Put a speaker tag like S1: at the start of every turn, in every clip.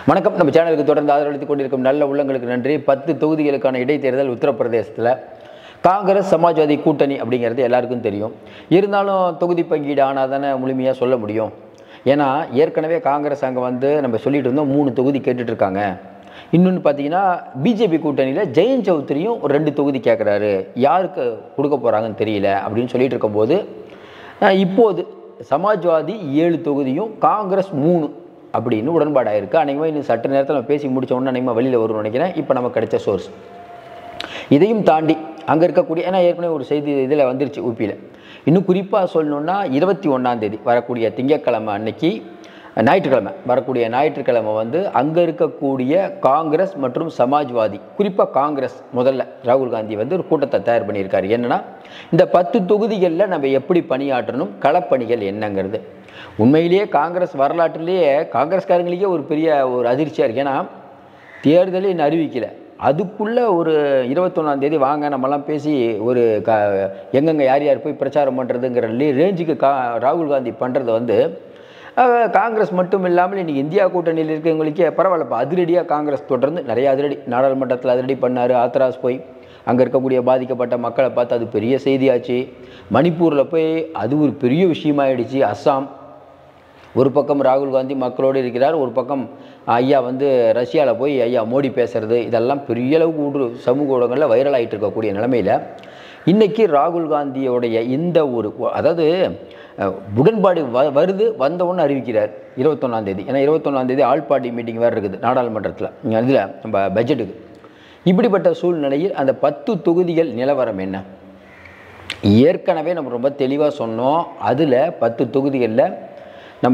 S1: வணக்கம். நம்ம சேனலுக்கு தொடர்ந்து ஆதரவளித்துக் கொண்டிருக்கும் நல்ல உள்ளங்களுக்கு நன்றி. 10 தொகுதிகளுக்கான இடைத்தேர்தல் உத்தரப்பிரதேசத்தில் காங்கிரஸ் சமாஜ்வாதி கூட்டணி அப்படிங்கிறது எல்லாருக்கும் தெரியும். இருந்தாலும் தொகுதி பங்கீடு ஆனால் தானே முழுமையாக சொல்ல முடியும். ஏன்னா ஏற்கனவே காங்கிரஸ் அங்கே நம்ம சொல்லிட்டு இருந்தோம் 3 தொகுதி கேட்டுட்ருக்காங்க. இன்னொன்று பார்த்தீங்கன்னா பிஜேபி கூட்டணியில் ஜெயந்த் சௌத்ரியும் ஒரு 2 தொகுதி கேட்குறாரு. யாருக்கு கொடுக்க போகிறாங்கன்னு தெரியல அப்படின்னு சொல்லிட்டு இருக்கும்போது இப்போது சமாஜ்வாதி 7 தொகுதியும் காங்கிரஸ் 3 அப்படின்னு உடன்பாடாயிருக்கு. அன்றைக்குமே இன்னும் சற்று நேரத்தில் நம்ம பேசி முடித்த உடனே அன்றைக்குமே வெளியில் வரும்னு நினைக்கிறேன். இப்போ நமக்கு கிடைச்ச சோர்ஸ் இதையும் தாண்டி அங்கே இருக்கக்கூடிய, ஏன்னா ஏற்கனவே ஒரு செய்தி இதில் வந்துருச்சு ஊபியில். இன்னும் குறிப்பாக சொல்லணுன்னா 21ஆம் தேதி வரக்கூடிய திங்கட்கிழமை அன்னைக்கு, ஞாயிற்றுக்கிழமை வரக்கூடிய ஞாயிற்றுக்கிழமை அங்கே இருக்கக்கூடிய காங்கிரஸ் மற்றும் சமாஜ்வாதி, குறிப்பாக காங்கிரஸ் முதல்ல ராகுல் காந்தி ஒரு கூட்டத்தை தயார் பண்ணியிருக்காரு. என்னென்னா இந்த 10 தொகுதிகளில் நம்ம எப்படி பணியாற்றணும், களப்பணிகள் என்னங்கிறது. உண்மையிலேயே காங்கிரஸ் வரலாற்றிலேயே காங்கிரஸ்காரங்களுக்கே ஒரு பெரிய அதிர்ச்சியாக இருக்குது. ஏன்னா தேர்தலை இன்னும் அறிவிக்கலை, அதுக்குள்ளே ஒரு 21ஆம் தேதி வாங்க நம்மலாம் பேசி ஒரு எங்கெங்கே யார் யார் போய் பிரச்சாரம் பண்ணுறதுங்கிற ரேஞ்சுக்கு ராகுல் காந்தி பண்ணுறது காங்கிரஸ் மட்டும் இல்லாமல் இன்றைக்கி இந்தியா கூட்டணியில் இருக்கிறவங்களுக்கே பரவாயில்லப்பா. அதிரடியாக காங்கிரஸ் தொடர்ந்து நிறைய அதிரடி, நாடாளுமன்றத்தில் அதிரடி பண்ணார். ஆத்ராஸ் போய் அங்கே இருக்கக்கூடிய பாதிக்கப்பட்ட மக்களை பார்த்து அது பெரிய செய்தியாச்சு. மணிப்பூரில் போய் அது ஒரு பெரிய விஷயமாயிடுச்சு. அஸ்ஸாம் ஒரு பக்கம் ராகுல் காந்தி மக்களோடு இருக்கிறார், ஒரு பக்கம் ஐயா ரஷ்யாவில் போய் ஐயா மோடி பேசுகிறது, இதெல்லாம் பெரிய அளவுக்கு சமூக ஊடகங்களில் வைரல் ஆகிட்டு இருக்கக்கூடிய நிலைமையில் இன்றைக்கி ராகுல் காந்தியோடைய இந்த அதாவது உடன்பாடு வந்தவுடனே அறிவிக்கிறார் 21ஆம் தேதி. ஏன்னா 21ஆம் தேதி ஆல் பார்ட்டி மீட்டிங் வேறு இருக்குது நாடாளுமன்றத்தில், இதில் நம்ம பட்ஜெட்டுக்கு. இப்படிப்பட்ட சூழ்நிலையில் அந்த 10 தொகுதிகள் நிலவரம் என்ன? ஏற்கனவே நம்ம ரொம்ப தெளிவாக சொன்னோம். அதில் 10 தொகுதிகளில் நம்ம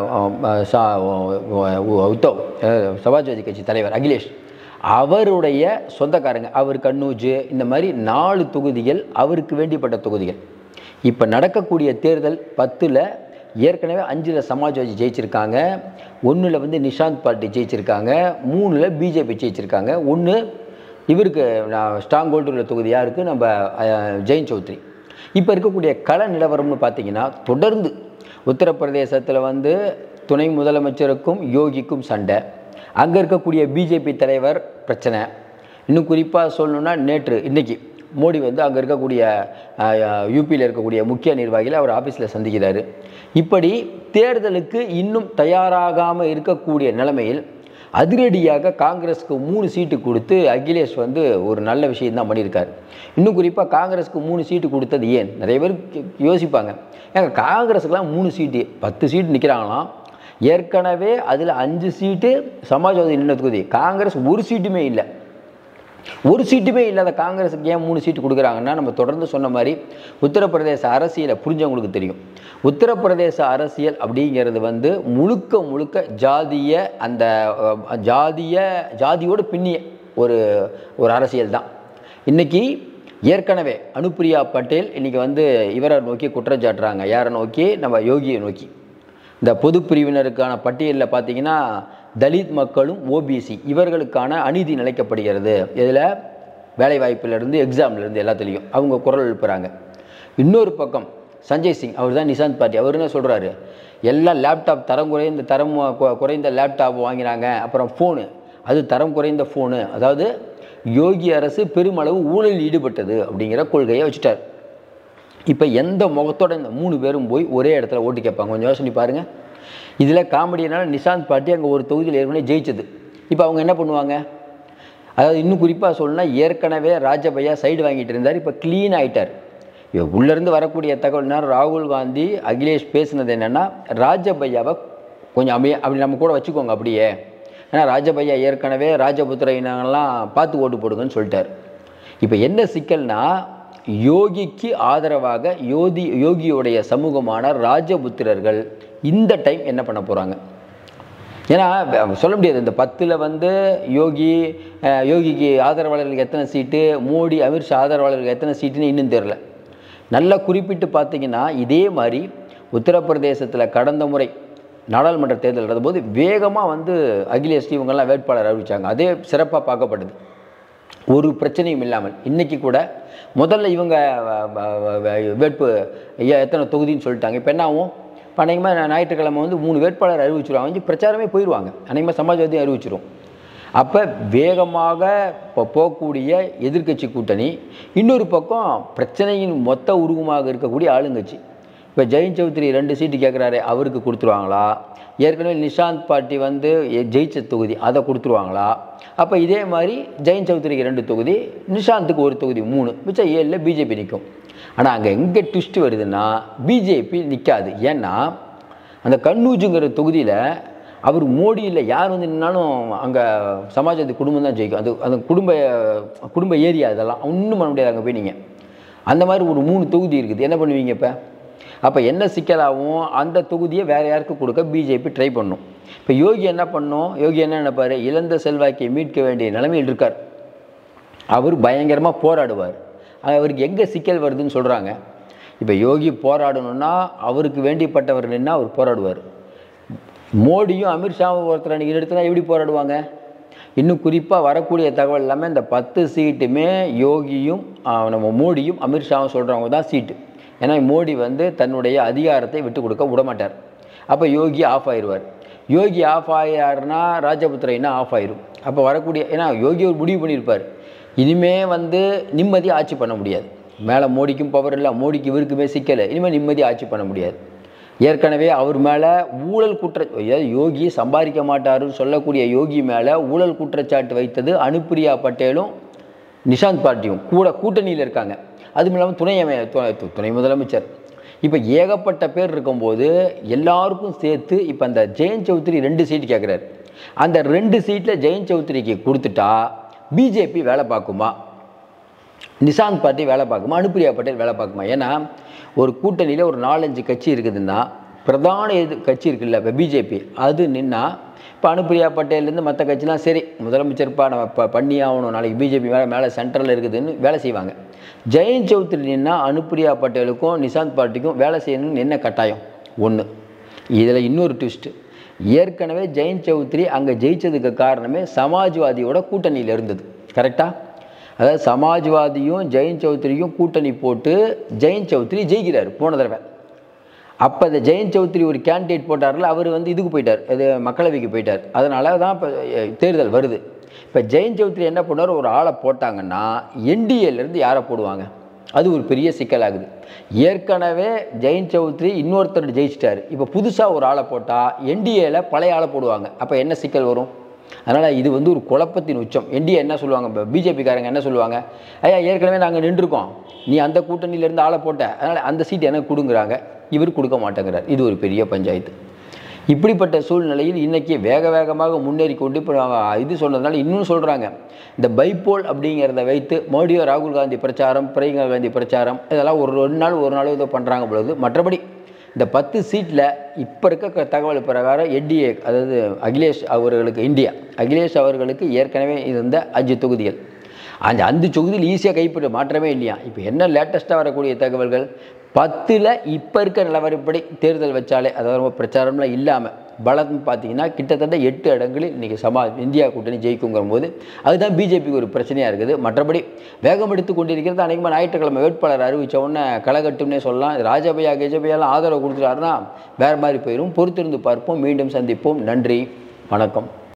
S1: உத்தவ் சமாஜ்வாதி கட்சி தலைவர் அகிலேஷ் அவருடைய சொந்தக்காரங்க, அவர் கண்ணூஜ், இந்த மாதிரி 4 தொகுதிகள் அவருக்கு வேண்டியப்பட்ட தொகுதிகள். இப்போ நடக்கக்கூடிய தேர்தல் 10ல் ஏற்கனவே 5ல் சமாஜ்வாதி ஜெயிச்சிருக்காங்க, 1ல் நிஷாந்த் பார்ட்டி ஜெயிச்சிருக்காங்க, 3ல் பிஜேபி ஜெயிச்சிருக்காங்க, 1 இவருக்கு ஸ்ட்ராங் ஹோல்டு உள்ள தொகுதி யாருக்கு, நம்ம ஜெயந்த் சௌத்ரி. இப்போ இருக்கக்கூடிய கள நிலவரம்னு பார்த்தீங்கன்னா தொடர்ந்து உத்தரப்பிரதேசத்தில் துணை முதலமைச்சருக்கும் யோகிக்கும் சண்டை, அங்கே இருக்கக்கூடிய பிஜேபி தலைவர் பிரச்சனை. இன்னும் குறிப்பாக சொல்லணுன்னா இன்னைக்கு மோடி அங்கே இருக்கக்கூடிய யூபியில் இருக்கக்கூடிய முக்கிய நிர்வாகிகளை அவர் ஆஃபீஸில் சந்திக்கிறார். இப்படி தேர்தலுக்கு இன்னும் தயாராகாமல் இருக்கக்கூடிய நிலைமையில் அதிரடியாக காங்கிரஸுக்கு 3 சீட்டு கொடுத்து அகிலேஷ் ஒரு நல்ல விஷயந்தான் பண்ணியிருக்கார். இன்னும் குறிப்பாக காங்கிரஸுக்கு 3 சீட்டு கொடுத்தது ஏன் நிறைய பேர் யோசிப்பாங்க. ஏங்க காங்கிரஸுக்கெலாம் 3 சீட்டு 10 சீட்டு நிற்கிறாங்களாம். ஏற்கனவே அதில் 5 சீட்டு சமாஜ்வாதி நின்ற தொகுதி, காங்கிரஸ் ஒரு சீட்டுமே இல்லாத காங்கிரஸுக்கு ஏன் 3 சீட்டு கொடுக்குறாங்கன்னா, நம்ம தொடர்ந்து சொன்ன மாதிரி உத்தரப்பிரதேச அரசியலை புரிஞ்சவங்களுக்கு தெரியும். உத்தரப்பிரதேச அரசியல் அப்படிங்கிறது முழுக்க ஜாதிய அந்த ஜாதியோடு பின்னிய ஒரு அரசியல் தான். இன்றைக்கி ஏற்கனவே அனுப்பிரியா பட்டேல் இன்றைக்கி இவரை நோக்கி குற்றம் சாட்டுறாங்க. யாரை நோக்கி? நம்ம யோகியை நோக்கி. இந்த பொது பிரிவினருக்கான பட்டியலில் பார்த்திங்கன்னா தலித் மக்களும் ஓபிசி இவர்களுக்கான அநீதி நிலைக்கப்படுகிறது. இதில் வேலைவாய்ப்பிலிருந்து எக்ஸாம்லேருந்து எல்லாத்துலேயும் அவங்க குரல் எழுப்புகிறாங்க. இன்னொரு பக்கம் சஞ்சய் சிங், அவர் தான் நிஷாந்த் பார்ட்டி, அவர் என்ன சொல்கிறாரு, எல்லாம் லேப்டாப் தரம் குறைந்த லேப்டாப் வாங்கினாங்க, அப்புறம் ஃபோனு அது தரம் குறைந்த ஃபோனு, அதாவது யோகி அரசு பெருமளவு ஊழலில் ஈடுபட்டது அப்படிங்கிற கொள்கையை வச்சுட்டார். இப்போ எந்த முகத்தோட இந்த 3 பேரும் போய் ஒரே இடத்துல ஓட்டு கேட்பாங்க? கொஞ்சம் யோசனை பாருங்கள். இதில் காமெடியனால் நிஷாந்த் பார்ட்டி அங்கே ஒரு தொகுதியில் ஏற்கனவே ஜெயிச்சது. இப்போ அவங்க என்ன பண்ணுவாங்க? அதாவது இன்னும் குறிப்பாக சொல்லணும்னா ஏற்கனவே ராஜபையா சைடு வாங்கிட்டு இருந்தார், இப்போ க்ளீன் ஆகிட்டார். உள்ளேருந்து வரக்கூடிய தகவல்னா ராகுல் காந்தி அகிலேஷ் பேசுனது என்னென்னா, ராஜபையாவை கொஞ்சம் அப்படி நம்ம கூட வச்சுக்கோங்க அப்படியே. ஏன்னா ராஜபையா ஏற்கனவே ராஜபுத்திரவினங்கள்லாம் பார்த்து ஓட்டு போடுங்கன்னு சொல்லிட்டார். இப்போ என்ன சிக்கல்னா, யோகிக்கு ஆதரவாக யோகியோடைய சமூகமான ராஜபுத்திரர்கள் இந்த டைம் என்ன பண்ண போகிறாங்க? ஏன்னா சொல்ல முடியாது. இந்த 10ல் யோகிக்கு ஆதரவாளர்களுக்கு எத்தனை சீட்டு, மோடி அமித்ஷா ஆதரவாளர்களுக்கு எத்தனை சீட்டுன்னு இன்னும் தெரில. நல்லா குறிப்பிட்டு பார்த்தீங்கன்னா இதே மாதிரி உத்தரப்பிரதேசத்தில் கடந்த முறை நாடாளுமன்ற தேர்தல் நடந்தபோது வேகமாக அகிலேஷ் இவங்கெல்லாம் வேட்பாளர் அறிவித்தாங்க. அதே சிறப்பாக பார்க்கப்படுது, ஒரு பிரச்சனையும் இல்லாமல். இன்றைக்கி கூட முதல்ல இவங்க வேட்பு எத்தனை தொகுதின்னு சொல்லிட்டாங்க. இப்போ என்ன ஆகும், அநேகமாக ஞாயிற்றுக்கிழமை வந்து 3 வேட்பாளர் அறிவிச்சிருவாங்க, பிரச்சாரமே போயிடுவாங்க, அநேகமாக சமாஜ்வாதி அறிவிச்சிரும். அப்போ வேகமாக இப்போ போகக்கூடிய எதிர்க்கட்சி கூட்டணி, இன்னொரு பக்கம் பிரச்சனையின் மொத்த உருவமாக இருக்கக்கூடிய ஆளுங்கட்சி. இப்போ ஜெயந்த் சௌத்ரி 2 சீட்டு கேட்குறாரு, அவருக்கு கொடுத்துருவாங்களா? ஏற்கனவே நிஷாந்த் பார்ட்டி வந்து ஜெயிச்ச தொகுதி, அதை கொடுத்துருவாங்களா? அப்போ இதே மாதிரி ஜெயந்த் சௌத்ரிக்கு 2 தொகுதி, நிஷாந்துக்கு 1 தொகுதி, 3 மிச்சம் 7ல் பிஜேபி நிற்கும். ஆனால் அங்கே எங்கே ட்விஸ்ட் வருதுன்னா, பிஜேபி நிற்காது. ஏன்னா அந்த கன்னூஜுங்கிற தொகுதியில் அவர் மோடி இல்லை, யார் வந்து நின்னாலும் அங்கே சமாஜ்வாதி குடும்பம் தான் ஜெயிக்கும். அது அந்த குடும்ப ஏரியா, அதெல்லாம் ஒன்றும் பண்ண முடியாது அங்கே போய் நீங்கள். அந்த மாதிரி ஒரு 3 தொகுதி இருக்குது, என்ன பண்ணுவீங்க இப்போ? அப்போ என்ன சிக்கலாகவும் அந்த தொகுதியை வேறு யாருக்கு கொடுக்க பிஜேபி ட்ரை பண்ணும். இப்போ யோகி என்ன பண்ணணும்? யோகி என்ன நினைப்பார்? இழந்த செல்வாக்கை மீட்க வேண்டிய நிலைமையில் இருக்கார். அவர் பயங்கரமாக போராடுவார். அவருக்கு எங்கே சிக்கல் வருதுன்னு சொல்கிறாங்க. இப்போ யோகி போராடணுன்னா அவருக்கு வேண்டிப்பட்டவர் நின்னா அவர் போராடுவார். மோடியும் அமித்ஷாவும் ஒருத்தர் அன்றைக்கி எடுத்துனா எப்படி போராடுவாங்க? இன்னும் குறிப்பாக வரக்கூடிய தகவல் எல்லாமே இந்த 10 சீட்டுமே யோகியும் நம்ம மோடியும் அமித்ஷாவும் சொல்கிறவங்க தான் சீட்டு. ஏன்னா மோடி வந்து தன்னுடைய அதிகாரத்தை விட்டு கொடுக்க விடமாட்டார். அப்போ யோகி ஆஃப் ஆயிடுவார். யோகி ஆஃப் ஆகிறாருன்னா ராஜபுத்திரைன்னா ஆஃப் ஆயிரும். அப்போ வரக்கூடிய, ஏன்னா யோகி ஒரு முடிவு பண்ணியிருப்பார், இனிமே வந்து நிம்மதியாக ஆட்சி பண்ண முடியாது. மேலே மோடிக்கும் பவர் இல்லை, மோடிக்கு இவருக்குமே சிக்கலை, இனிமேல் நிம்மதியாக ஆட்சி பண்ண முடியாது. ஏற்கனவே அவர் மேலே ஊழல் யோகி சம்பாதிக்க மாட்டாருன்னு சொல்லக்கூடிய யோகி மேலே ஊழல் குற்றச்சாட்டு வைத்தது அனுப்பிரியா பட்டேலும் நிஷாந்த் பார்ட்டியும் கூட்டணியில் இருக்காங்க. அதுவும் இல்லாமல் துணை முதலமைச்சர். இப்போ ஏகப்பட்ட பேர் இருக்கும்போது எல்லாருக்கும் சேர்த்து இப்போ அந்த ஜெயந்த் சௌத்ரி 2 சீட்டு கேட்குறாரு. அந்த 2 சீட்டில் ஜெயந்த் சௌத்ரிக்கு கொடுத்துட்டா பிஜேபி வேலை பார்க்குமா, நிஷாந்த் பார்ட்டி வேலை பார்க்குமா, அனுப்பிரியா பட்டேல் வேலை பார்க்குமா? ஏன்னா ஒரு கூட்டணியில் ஒரு 4-5 கட்சி இருக்குதுன்னா, பிரதான கட்சி இருக்குல்ல இப்போ பிஜேபி, அது நின்னா இப்போ அனுப்பிரியா பட்டேல்லேருந்து மற்ற கட்சிலாம் சரி முதலமைச்சர்ப்பா நம்ம பண்ணி ஆகணும், நாளைக்கு பிஜேபி மேலே சென்ட்ரலில் இருக்குதுன்னு வேலை செய்வாங்க. ஜெயந்த் சௌத்ரி நின்னா அனுப்பிரியா பட்டேலுக்கும் நிஷாந்த் பார்ட்டிக்கும் வேலை செய்யணும்னு என்ன கட்டாயம்? ஒன்று. இதில் இன்னொரு ட்விஸ்ட்டு, ஏற்கனவே ஜெயந்த் சௌத்ரி அங்கே ஜெயித்ததுக்கு காரணமே சமாஜ்வாதியோட கூட்டணியில் இருந்தது. கரெக்டாக? அதாவது சமாஜ்வாதியும் ஜெயந்த் சௌத்ரியும் கூட்டணி போட்டு ஜெயந்த் சௌத்ரி ஜெயிக்கிறார் போன தடவை. அப்போ இந்த ஜெயந்த் சௌத்ரி ஒரு கேண்டிடேட் போட்டார்ல, அவர் வந்து இதுக்கு போயிட்டார், அது மக்களவைக்கு போயிட்டார். அதனால தான் இப்போ தேர்தல் வருது. இப்போ ஜெயந்த் சௌத்ரி என்ன பண்ணார்? ஒரு ஆளை போட்டாங்கன்னா என்டிஏலேருந்து யாரை போடுவாங்க? அது ஒரு பெரிய சிக்கலாகுது. ஏற்கனவே ஜெயந்த் சௌத்ரி இன்னொருத்தர் ஜெயிச்சிட்டார், இப்போ புதுசாக ஒரு ஆளை போட்டால் என்டிஏல பழைய ஆளை போடுவாங்க. அப்போ என்ன சிக்கல் வரும்? அதனால் இது வந்து ஒரு குழப்பத்தின் உச்சம். என்டிஏ என்ன சொல்லுவாங்க? இப்போ பிஜேபிக்காரங்க என்ன சொல்லுவாங்க? ஐயா ஏற்கனவே நாங்கள் நின்றுருக்கோம், நீ அந்த கூட்டணியிலேருந்து ஆளை போட்ட, அதனால் அந்த சீட் எனக்கு கொடுங்குறாங்க, இவர் கொடுக்க மாட்டேங்கிறார். இது ஒரு பெரிய பஞ்சாயத்து. இப்படிப்பட்ட சூழ்நிலையில் இன்றைக்கி வேகமாக முன்னேறி கொண்டு இப்போ இது சொன்னதுனால இன்னும் சொல்கிறாங்க, இந்த பைப்போல் அப்படிங்கிறத வைத்து மோடியோ ராகுல் காந்தி பிரச்சாரம், பிரியங்கா காந்தி பிரச்சாரம், இதெல்லாம் ஒரு நாள் இதை பண்ணுறாங்க பொழுது. மற்றபடி இந்த 10 சீட்டில் இப்போ இருக்க தகவல் பிரகாரம் என்டிஏ, அதாவது அகிலேஷ் அவர்களுக்கு ஏற்கனவே இருந்த 5 தொகுதிகள், அந்த 5 தொகுதியில் ஈஸியாக கைப்பற்ற மாற்றமே இல்லையா. இப்போ என்ன லேட்டஸ்ட்டாக வரக்கூடிய தகவல்கள், 10ல் இப்போ இருக்க நிலவரப்படி தேர்தல் வச்சாலே, அதாவது பிரச்சாரம்லாம் இல்லாமல் பலம் பார்த்தீங்கன்னா கிட்டத்தட்ட 8 இடங்களில் இன்றைக்கி இந்தியா கூட்டணி ஜெயிக்குங்கிற போது அதுதான் பிஜேபிக்கு ஒரு பிரச்சனையாக இருக்குது. மற்றபடி வேகம் எடுத்து கொண்டிருக்கிறது. அன்றைக்குமா ஞாயிற்றுக்கிழமை வேட்பாளர் அறிவித்த உடனே களைகட்டும்னே சொல்லலாம். ராஜபையா கெஜபையாலாம் ஆதரவு கொடுத்துட்டாருன்னா வேறு மாதிரி போயிடும். பொறுத்திருந்து பார்ப்போம். மீண்டும் சந்திப்போம். நன்றி, வணக்கம்.